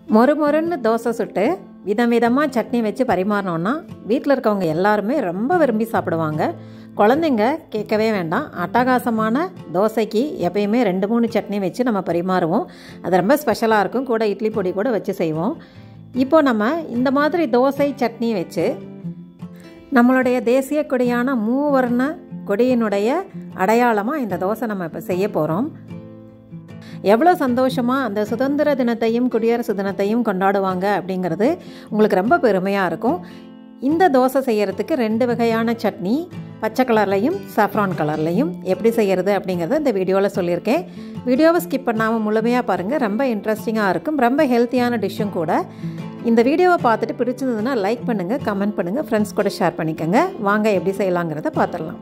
மொறு மொறுன்னு தோசை சுட்டு விதமாக சட்னி வச்சு பரிமாறினோன்னா வீட்டில் இருக்கவங்க எல்லாருமே ரொம்ப விரும்பி சாப்பிடுவாங்க. குழந்தைங்க கேட்கவே வேண்டாம். அட்டகாசமான தோசைக்கு எப்பயுமே 2-3 சட்னி வச்சு நம்ம பரிமாறுவோம். அது ரொம்ப ஸ்பெஷலாக இருக்கும். கூட இட்லி பொடி கூட வச்சு செய்வோம். இப்போ நம்ம இந்த மாதிரி தோசை சட்னி வச்சு நம்மளுடைய தேசிய கொடியான மூவர்ண கொடியினுடைய அடையாளமாக இந்த தோசை நம்ம இப்போ செய்ய போகிறோம். எவ்வளோ சந்தோஷமாக அந்த சுதந்திர தினத்தையும் குடியரசு தினத்தையும் கொண்டாடுவாங்க அப்படிங்கிறது உங்களுக்கு ரொம்ப பெருமையாக இருக்கும். இந்த தோசை செய்கிறதுக்கு 2 வகையான சட்னி, பச்சை கலர்லையும் சாஃப்ரான் கலர்லையும் எப்படி செய்கிறது அப்படிங்கிறத இந்த வீடியோவில் சொல்லியிருக்கேன். வீடியோவை ஸ்கிப் பண்ணாமல் முழுமையாக பாருங்கள். ரொம்ப இன்ட்ரெஸ்டிங்காக இருக்கும். ரொம்ப ஹெல்த்தியான டிஷ்ஷும் கூட. இந்த வீடியோவை பார்த்துட்டு பிடிச்சிருந்ததுன்னா லைக் பண்ணுங்கள், கமெண்ட் பண்ணுங்கள், ஃப்ரெண்ட்ஸ் கூட ஷேர் பண்ணிக்கோங்க. வாங்க எப்படி செய்யலாங்கிறத பார்த்துடலாம்.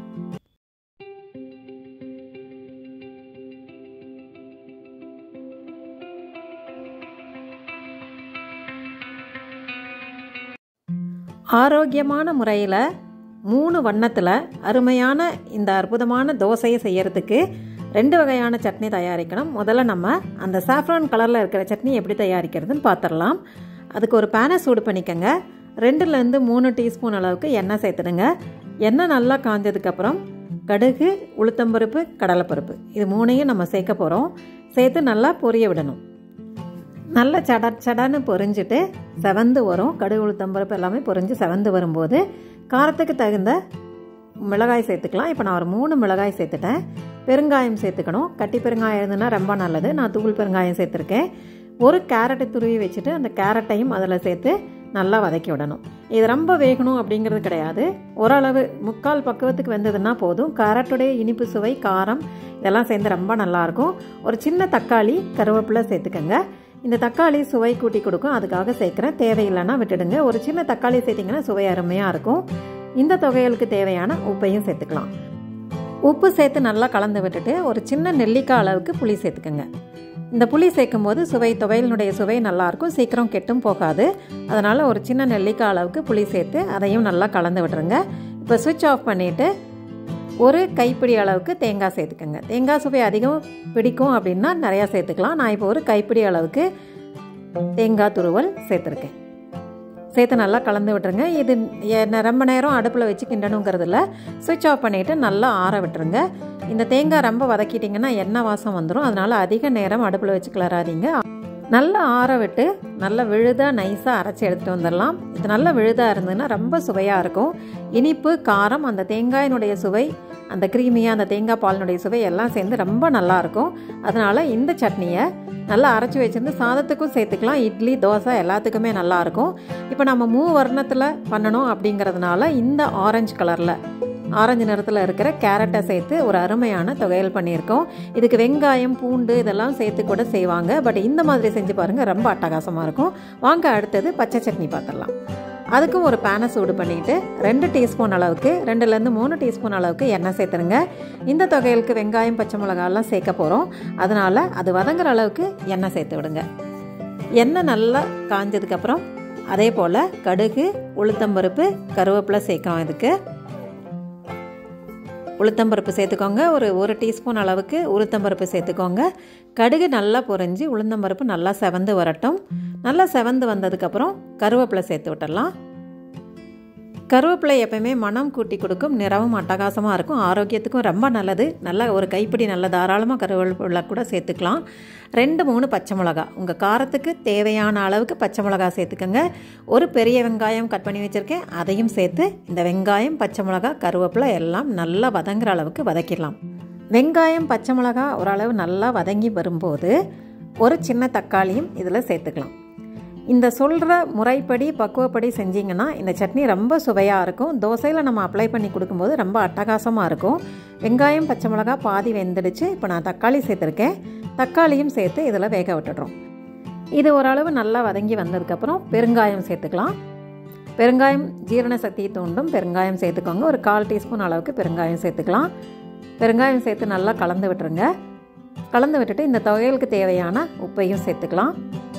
ஆரோக்கியமான முறையில் 3 வண்ணத்தில் அருமையான இந்த அற்புதமான தோசையை செய்யறதுக்கு 2 வகையான சட்னி தயாரிக்கணும். முதல்ல நம்ம அந்த சாஃப்ரான் கலரில் இருக்கிற சட்னி எப்படி தயாரிக்கிறதுன்னு பார்த்துடலாம். அதுக்கு ஒரு பேனை சூடு பண்ணிக்கோங்க. 2லேருந்து 3 டீஸ்பூன் அளவுக்கு எண்ணெய் சேர்த்துடுங்க. எண்ணெய் நல்லா காஞ்சதுக்கப்புறம் கடுகு, உளுத்தம்பருப்பு, கடலைப்பருப்பு இது 3ஐயும் நம்ம சேர்க்க போகிறோம். சேர்த்து நல்லா பொரிய விடணும். நல்லா சடன்னு பொரிஞ்சிட்டு செவந்து வரும். கடுகு, உளுத்தம்பருப்பு எல்லாமே பொரிஞ்சு செவந்து வரும்போது காரத்துக்கு தகுந்த மிளகாய் சேர்த்துக்கலாம். இப்போ நான் ஒரு 3 மிளகாய் சேர்த்துட்டேன். பெருங்காயம் சேர்த்துக்கணும். கட்டி பெருங்காயம் இருந்ததுன்னா ரொம்ப நல்லது. நான் தூள் பெருங்காயம் சேர்த்துருக்கேன். ஒரு கேரட்டை துருவி வச்சுட்டு அந்த கேரட்டையும் அதில் சேர்த்து நல்லா வதக்கி விடணும். இது ரொம்ப வேகணும் அப்படிங்கிறது கிடையாது. ஓரளவு 3/4 பக்குவத்துக்கு வெந்ததுன்னா போதும். கேரட்டுடைய இனிப்பு சுவை, காரம் இதெல்லாம் சேர்ந்து ரொம்ப நல்லாயிருக்கும். ஒரு சின்ன தக்காளி, கருவேப்பிலை சேர்த்துக்கோங்க. இந்த தக்காளி சுவை கூட்டி கொடுக்கும். அதுக்காக சேர்க்குறேன். தேவையில்லைன்னா விட்டுடுங்க. ஒரு சின்ன தக்காளி சேர்த்திங்கன்னா சுவை அருமையாக இருக்கும். இந்த தொகையலுக்கு தேவையான உப்பையும் சேர்த்துக்கலாம். உப்பு சேர்த்து நல்லா கலந்து விட்டுட்டு ஒரு சின்ன நெல்லிக்காய் அளவுக்கு புளி சேர்த்துக்கோங்க. இந்த புளி சேர்க்கும் போது துவையலினுடைய சுவை நல்லாயிருக்கும். சீக்கிரம் கெட்டும் போகாது. அதனால் ஒரு சின்ன நெல்லிக்காய் அளவுக்கு புளி சேர்த்து அதையும் நல்லா கலந்து விட்டுருங்க. இப்போ சுவிட்ச் ஆஃப் பண்ணிவிட்டு ஒரு கைப்பிடி அளவுக்கு தேங்காய் சேர்த்துக்கோங்க. தேங்காய் சுவை அதிகம் பிடிக்கும் அப்படின்னா நிறையா சேர்த்துக்கலாம். நான் இப்போ ஒரு கைப்பிடி அளவுக்கு தேங்காய் துருவல் சேர்த்துருக்கேன். சேர்த்து நல்லா கலந்து விட்டுருங்க. இது ரொம்ப நேரம் அடுப்பில் வச்சு கிண்டணுங்கிறதுல சுவிட்ச் ஆஃப் பண்ணிவிட்டு நல்லா ஆற விட்டுருங்க. இந்த தேங்காய் ரொம்ப வதக்கிட்டிங்கன்னா எண்ணெய் வாசம் வந்துடும். அதனால் அதிக நேரம் அடுப்பில் வச்சு கிளறாதீங்க. நல்லா ஆற விட்டு நல்லா விழுதாக நைஸாக அரைச்சி எடுத்துகிட்டு வந்துடலாம். இது நல்லா விழுதாக இருந்ததுன்னா ரொம்ப சுவையாக இருக்கும். இனிப்பு, காரம், அந்த தேங்காயினுடைய சுவை, அந்த க்ரீமியாக அந்த தேங்காய் பாலினுடைய சுவை எல்லாம் சேர்ந்து ரொம்ப நல்லாயிருக்கும். அதனால் இந்த சட்னியை நல்லா அரைச்சி வச்சுருந்து சாதத்துக்கும் சேர்த்துக்கலாம். இட்லி, தோசை எல்லாத்துக்குமே நல்லாயிருக்கும். இப்போ நம்ம 3 வர்ணத்தில் பண்ணணும் அப்படிங்கிறதுனால இந்த ஆரஞ்சு நிறத்தில் இருக்கிற கேரட்டை சேர்த்து ஒரு அருமையான துவையல் பண்ணியிருக்கோம். இதுக்கு வெங்காயம், பூண்டு இதெல்லாம் சேர்த்து கூட செய்வாங்க. பட் இந்த மாதிரி செஞ்சு பாருங்கள், ரொம்ப அட்டகாசமாக இருக்கும். வாங்க அடுத்தது பச்சை சட்னி பார்த்துடலாம். அதுக்கும் ஒரு பேனை சூடு பண்ணிவிட்டு 2 டீஸ்பூன் அளவுக்கு 2லேருந்து 3 டீஸ்பூன் அளவுக்கு எண்ணெய் சேர்த்துருங்க. இந்த தொகையலுக்கு வெங்காயம், பச்சை மிளகாயெல்லாம் சேர்க்க போகிறோம். அதனால் அது வதங்குற அளவுக்கு எண்ணெய் சேர்த்து விடுங்க. எண்ணெய் நல்லா காஞ்சதுக்கப்புறம் அதே போல் கடுகு, உளுத்தம்பருப்பு, கருவேப்பிலை சேர்க்குறோம். இதுக்கு உளுத்தம்பருப்பு சேர்த்துக்கோங்க. ஒரு டீஸ்பூன் அளவுக்கு உளுத்தம்பருப்பு சேர்த்துக்கோங்க. கடுகு நல்லா பொரிஞ்சு உளுத்தம்பருப்பு நல்லா செவந்து வரட்டும். நல்லா செவந்து வந்ததுக்கப்புறம் கருவேப்பிலை சேர்த்து விட்டுடலாம். கருவேப்பிலை எப்பயுமே மனம் கூட்டி கொடுக்கும். நிறமும் அட்டகாசமாக இருக்கும். ஆரோக்கியத்துக்கும் ரொம்ப நல்லது. நல்லா ஒரு கைப்பிடி நல்ல தாராளமாக கருவேப்பிலை கூட சேர்த்துக்கலாம். 2-3 பச்சை மிளகா, உங்கள் காரத்துக்கு தேவையான அளவுக்கு பச்சை மிளகா சேர்த்துக்கோங்க. ஒரு பெரிய வெங்காயம் கட் பண்ணி வச்சுருக்கேன். அதையும் சேர்த்து இந்த வெங்காயம், பச்சை மிளகா, கருவேப்பிலை எல்லாம் நல்லா வதங்குற அளவுக்கு வதக்கிடலாம். வெங்காயம், பச்சை மிளகா ஓரளவு நல்லா வதங்கி வரும்போது ஒரு சின்ன தக்காளியும் இதில் சேர்த்துக்கலாம். இந்த சொல்கிற முறைப்படி பக்குவப்படி செஞ்சிங்கன்னா இந்த சட்னி ரொம்ப சுவையாக இருக்கும். தோசையில் நம்ம அப்ளை பண்ணி கொடுக்கும்போது ரொம்ப அட்டகாசமாக இருக்கும். வெங்காயம், பச்சை மிளகா பாதி வெந்துடுச்சு. இப்போ நான் தக்காளி சேர்த்துருக்கேன். தக்காளியும் சேர்த்து இதில் வேக விட்டுடுறோம். இது ஓரளவு நல்லா வதங்கி வந்ததுக்கப்புறம் பெருங்காயம் சேர்த்துக்கலாம். பெருங்காயம் ஜீரண சக்தியை தூண்டும். பெருங்காயம் சேர்த்துக்கோங்க. ஒரு 1/4 டீஸ்பூன் அளவுக்கு பெருங்காயம் சேர்த்துக்கலாம். பெருங்காயம் சேர்த்து நல்லா கலந்து விட்டுருங்க. கலந்து விட்டுட்டு இந்த துவையலுக்கு தேவையான உப்பையும் சேர்த்துக்கலாம்.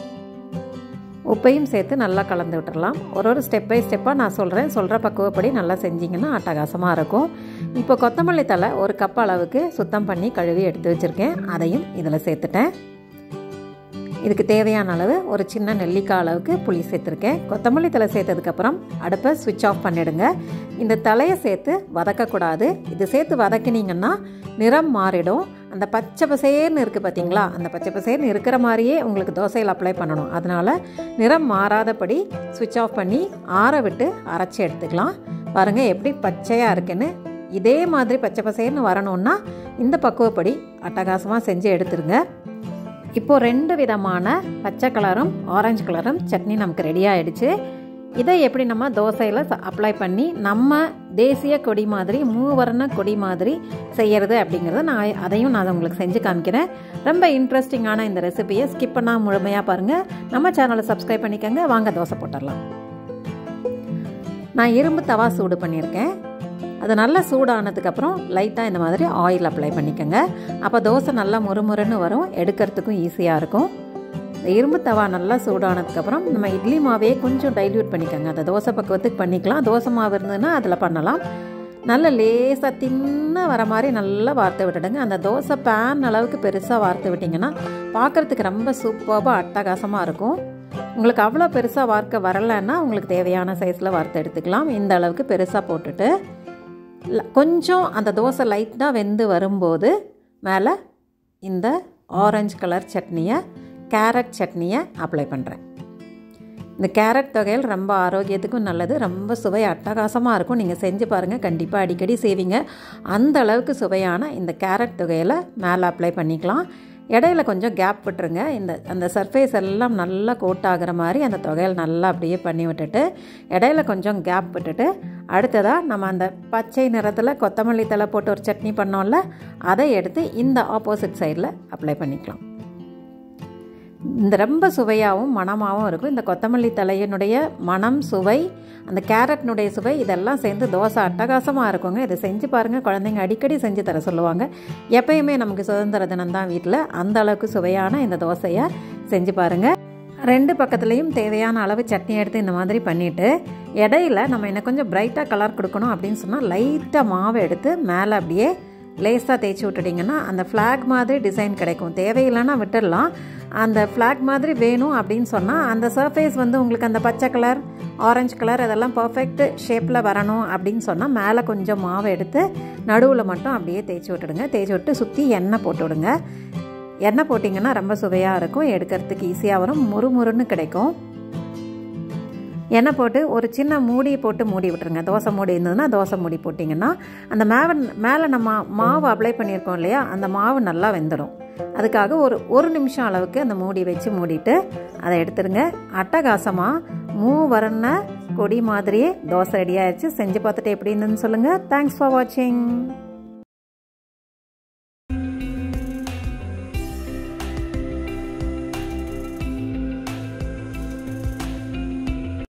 உப்பையும் சேர்த்து நல்லா கலந்து விட்டுறலாம். ஒரு ஸ்டெப் பை ஸ்டெப்பாக நான் சொல்கிற பக்குவப்படி நல்லா செஞ்சிங்கன்னா அட்டகாசமாக இருக்கும். இப்போ கொத்தமல்லி தழை 1 கப் அளவுக்கு சுத்தம் பண்ணி கழுவி எடுத்து வச்சுருக்கேன். அதையும் இதில் சேர்த்துட்டேன். இதுக்கு தேவையான அளவு ஒரு சின்ன நெல்லிக்காய் அளவுக்கு புளி சேர்த்துருக்கேன். கொத்தமல்லி தழை சேர்த்ததுக்கப்புறம் அடுப்பை ஸ்விட்ச் ஆஃப் பண்ணிவிடுங்க. இந்த தலையை சேர்த்து வதக்கக்கூடாது. இது சேர்த்து வதக்கினீங்கன்னா நிறம் மாறிடும். அந்த பச்சை பசேர்னு இருக்குது பார்த்தீங்களா, அந்த பச்சை பசேர்னு இருக்கிற மாதிரியே உங்களுக்கு தோசையில் அப்ளை பண்ணணும். அதனால் நிறம் மாறாதபடி ஸ்விட்ச் ஆஃப் பண்ணி ஆற விட்டு அரைச்சி எடுத்துக்கலாம். பாருங்கள் எப்படி பச்சையாக இருக்குன்னு. இதே மாதிரி பச்சை பசேர்னு வரணுன்னா இந்த பக்குவப்படி அட்டகாசமாக செஞ்சு எடுத்துருங்க. இப்போது 2 விதமான பச்சை கலரும் ஆரஞ்சு கலரும் சட்னி நமக்கு ரெடி ஆகிடுச்சு. இதை எப்படி நம்ம தோசையில் அப்ளை பண்ணி நம்ம தேசிய கொடி மாதிரி மூவர்ண கொடி மாதிரி செய்கிறது அப்படிங்கிறத அதையும் நான் உங்களுக்கு செஞ்சு காமிக்கிறேன். ரொம்ப இன்ட்ரெஸ்டிங்கான இந்த ரெசிபியை ஸ்கிப் பண்ணால் முழுமையாக பாருங்கள். நம்ம சேனலை சப்ஸ்கிரைப் பண்ணிக்கோங்க. வாங்க தோசை போட்டுடலாம். நான் இரும்பு தவா சூடு பண்ணியிருக்கேன். அது நல்லா சூடானதுக்கப்புறம் லைட்டாக இந்த மாதிரி ஆயில் அப்ளை பண்ணிக்கோங்க. அப்போ தோசை நல்லா முறுமுறுன்னு வரும், எடுக்கிறதுக்கும் ஈஸியாக இருக்கும். இந்த இரும்பு தவா நல்லா சூடானதுக்கப்புறம் நம்ம இட்லி மாவையே கொஞ்சம் டைல்யூட் பண்ணிக்கோங்க. அந்த தோசை பக்குவத்துக்கு பண்ணிக்கலாம். தோசை மாவு இருந்ததுன்னா அதில் பண்ணலாம். நல்ல லேசாக தின்னாக வர மாதிரி நல்லா வார்த்து விட்டுடுங்க. அந்த தோசை பேன் அளவுக்கு பெருசாக வார்த்து விட்டிங்கன்னா பார்க்குறதுக்கு ரொம்ப சூப்பராக அட்டகாசமாக இருக்கும். உங்களுக்கு அவ்வளோ பெருசாக வார்க்க வரலைன்னா உங்களுக்கு தேவையான சைஸில் வார்த்து எடுத்துக்கலாம். இந்த அளவுக்கு பெருசாக போட்டுட்டு கொஞ்சம் அந்த தோசை லைட்டாக வெந்து வரும்போது மேலே இந்த ஆரஞ்சு கலர் சட்னியை, கேரட் சட்னியை அப்ளை பண்ணுறேன். இந்த கேரட் தொகையில் ரொம்ப ஆரோக்கியத்துக்கும் நல்லது, ரொம்ப சுவை அட்டகாசமாக இருக்கும். நீங்கள் செஞ்சு பாருங்கள், கண்டிப்பாக அடிக்கடி செய்வீங்க. அந்த அளவுக்கு சுவையான இந்த கேரட் தொகையில் மேலே அப்ளை பண்ணிக்கலாம். இடையில கொஞ்சம் கேப் விட்டுருங்க. அந்த சர்ஃபேஸ் எல்லாம் நல்லா கோட் ஆகிற மாதிரி அந்த தொகையில் நல்லா அப்படியே பண்ணி விட்டுட்டு இடையில கொஞ்சம் கேப் விட்டுட்டு அடுத்ததாக நம்ம அந்த பச்சை நிறத்தில் கொத்தமல்லி தழை போட்டு ஒரு சட்னி பண்ணோம்ல, அதை எடுத்து இந்த ஆப்போசிட் சைடில் அப்ளை பண்ணிக்கலாம். இந்த ரொம்ப சுவையாகவும் மணமாகவும் இருக்கும். இந்த கொத்தமல்லி தலையினுடைய மணம், சுவை, அந்த கேரட்னுடைய சுவை இதெல்லாம் சேர்ந்து தோசை அட்டகாசமாக இருக்குங்க. இதை செஞ்சு பாருங்கள். குழந்தைங்க அடிக்கடி செஞ்சு தர சொல்லுவாங்க. எப்பயுமே நமக்கு சுதந்திர தினம் தான் வீட்டில். அந்த அளவுக்கு சுவையான இந்த தோசையை செஞ்சு பாருங்கள். 2 பக்கத்துலேயும் தேவையான அளவு சட்னி எடுத்து இந்த மாதிரி பண்ணிவிட்டு இடையில நம்ம இன்னும் கொஞ்சம் பிரைட்டாக கலர் கொடுக்கணும் அப்படின்னு சொன்னால் லைட்டாக மாவை எடுத்து மேலே அப்படியே லேஸாக தேய்ச்சி விட்டுட்டிங்கன்னா அந்த ஃப்ளாக் மாதிரி டிசைன் கிடைக்கும். தேவையில்லைன்னா விட்டுடலாம். அந்த ஃப்ளாக் மாதிரி வேணும் அப்படின்னு சொன்னால் அந்த சர்ஃபேஸ் உங்களுக்கு அந்த பச்சை கலர், ஆரஞ்சு கலர் அதெல்லாம் பர்ஃபெக்ட் ஷேப்பில் வரணும் அப்படின்னு சொன்னால் மேலே கொஞ்சம் மாவை எடுத்து நடுவில் மட்டும் அப்படியே தேய்ச்சி விட்டுடுங்க. தேய்ச்சி விட்டு சுற்றி எண்ணெய் போட்டு விடுங்க. எண்ணெய் போட்டிங்கன்னா ரொம்ப சுவையாக இருக்கும், எடுக்கிறதுக்கு ஈஸியாக வரும், முறுமுறுன்னு கிடைக்கும். எண்ணெய் போட்டு ஒரு சின்ன மூடி போட்டு மூடி விட்டுருங்க. தோசை மூடி இருந்ததுன்னா தோசை மூடி போட்டிங்கன்னா அந்த மேலே நம்ம மாவு அப்ளை பண்ணியிருக்கோம் இல்லையா, அந்த மாவு நல்லா வெந்துடும். அதுக்காக ஒரு நிமிஷம் அளவுக்கு அந்த மூடி வச்சு மூடிட்டு அதை எடுத்துருங்க. அட்டகாசமாக மூவர்ண கொடி மாதிரியே தோசை ரெடி ஆயிடுச்சு. செஞ்சு பார்த்துட்டு எப்படி இருந்துன்னு சொல்லுங்கள். தேங்க்ஸ் ஃபார் வாட்சிங்.